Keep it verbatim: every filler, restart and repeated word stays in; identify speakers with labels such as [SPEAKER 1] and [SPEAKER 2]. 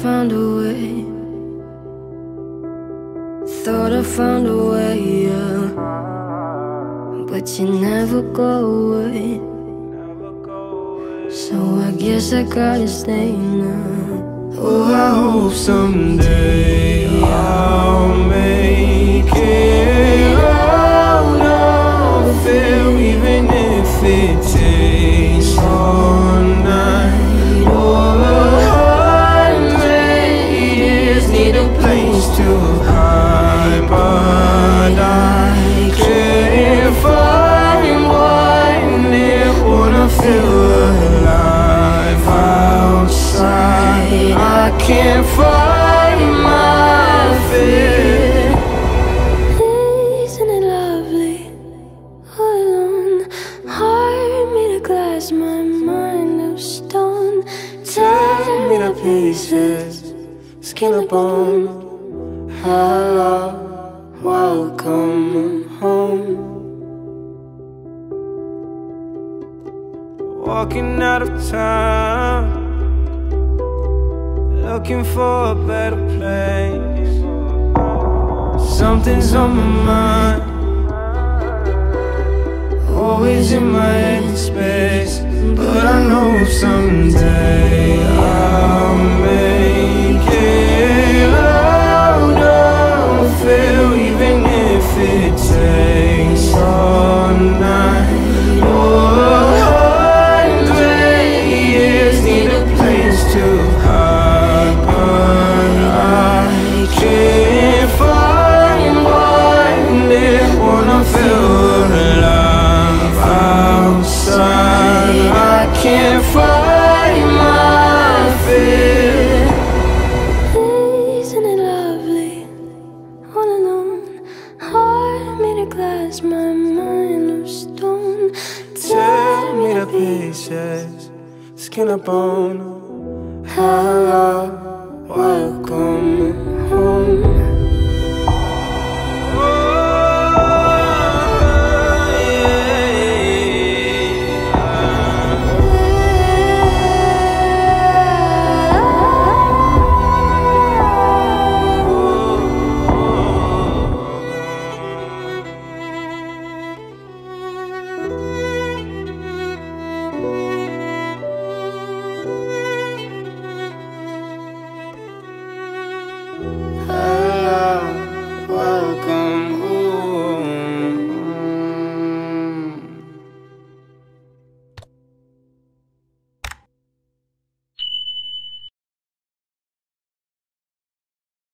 [SPEAKER 1] found a way. Thought I found a way, yeah. But you never go away. So I guess I gotta stay now.
[SPEAKER 2] Oh, I hope someday I'll make it out of here, even if it takes all night or a hundred years. Need a place to hide, but I can't find one near. Wanna feel alive outside. I can't find my fear.
[SPEAKER 1] Isn't it lovely? All alone, heart made of glass, my mind of stone.
[SPEAKER 2] Tear me to pieces, skin and bone. Hello, welcome home. Walking out of town, looking for a better place. Something's on my mind, always in my head space. But I know someday I'll make it out of here, even if it takes all night or a hundred years. Need a place to hide, but I can't find one near. Wanna feel alive outside. I can't find my fear.
[SPEAKER 1] Isn't it lovely? All alone, heart made of glass, my mind of stone.
[SPEAKER 2] Tear me to pieces, skin and bone. Hello, welcome